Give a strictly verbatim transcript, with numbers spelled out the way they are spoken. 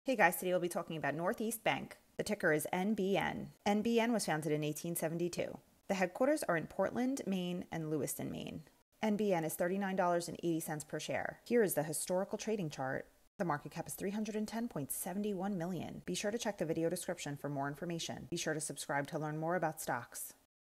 Hey guys, today we'll be talking about Northeast Bank. The ticker is N B N. N B N was founded in eighteen seventy-two. The headquarters are in Portland, Maine, and Lewiston, Maine. N B N is thirty-nine dollars and eighty cents per share. Here is the historical trading chart. The market cap is three hundred ten point seven one million dollars. Be sure to check the video description for more information. Be sure to subscribe to learn more about stocks.